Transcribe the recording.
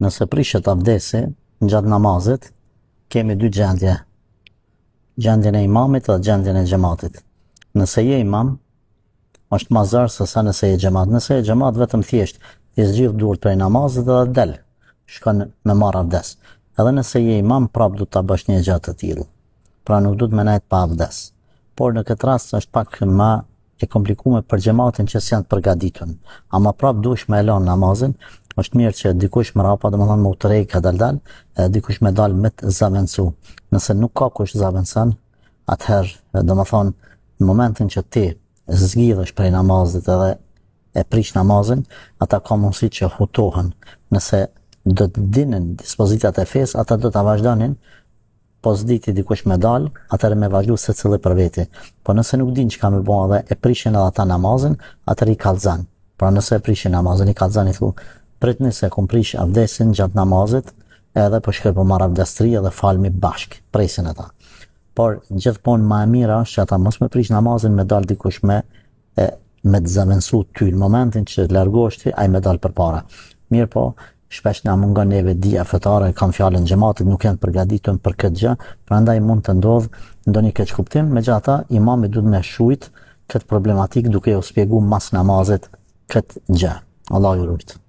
Nëse prishet abdesi gjatë namazit, kemi dy gjendje. Gjendjen e imamit dhe gjendjen e xhamatit. Nëse je imam, është më zor se sa nëse je xhamat. Nëse je xhamat vetëm thjesht i zgjidh durt prej namazit dhe del. Shkon me marr abdes. Edhe nëse je imam, prap du ta bësh një gjë të tillë. Pra nuk duhet më nejt pa abdes. Por në këtë rast është pak më e komplikuar për xhamatin që s'janë të përgatitur. Ama prap duhesh me lënë namazin. Është mirë që dikush mrapa, domethënë me utrej ka dal, dikush me dal me të zaventsu. Nëse nuk ka kush zaventson, atëherë domethënë në momentin që ti zgjidhesh prej namazit edhe e prish namazin, ata ka mundësi që hutohen. Nëse do të dinin dispozitat e fesë, ata do ta vazhdonin. Po s'diti dikush me dal, atëherë me vazhdu secili për veti. Po nëse nuk din çka më bën edhe e prishin edhe ata namazin, atëherë i kallzon. Pra nëse e prishin namazin, i kallzon i thu, pritni se kum prish abdesin gjatë namazit, edhe po shkoj po marr abdestri edhe falmi bashk, presin ata. Por gjithmonë më e mira është që ata mos me prish namazin, me dal dikush me të zaventsu ty në momentin që largohesh ti, ai me dal përpara. Mirë po, shpesh na mungon neve dia fetare, kam fjalën xhamatit, nuk janë përgatitur për këtë gjë, prandaj mund të ndodh ndonjë keq kuptim, megjithatë imami duhet me shujt këtë problematik duke u shpjeguar mas namazit këtë gjë. Allahu ju lut.